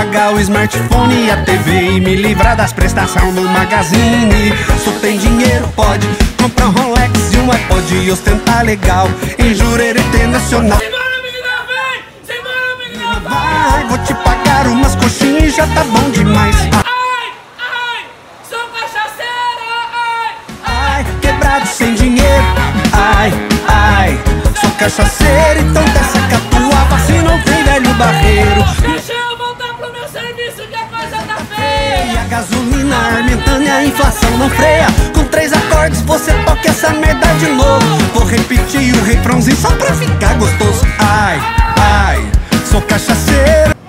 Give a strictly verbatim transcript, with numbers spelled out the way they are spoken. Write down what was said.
pagar o smartphone e a T V e me livrar das prestações do Magazine. Se tem dinheiro pode comprar um Rolex e um iPod e ostentar legal em Jurerê Internacional. Simbora, menina, vem! Simbora, menina, Vai, vou te pagar umas coxinhas e já tá bom demais. Ai, ai, sou cachaceira, ai, Ai, quebrado sem dinheiro. Ai, ai, sou cachaceiro, então desce a catuaba se não tem velho barreiro. deixa eu voltar pro meu serviço que a coisa tá E feia. a gasolina aumentando e a inflação não freia. Com três acordes você toca essa merda de novo. Vou repetir o refrãozinho só pra ficar gostoso. Ai, ai, sou cachaceiro.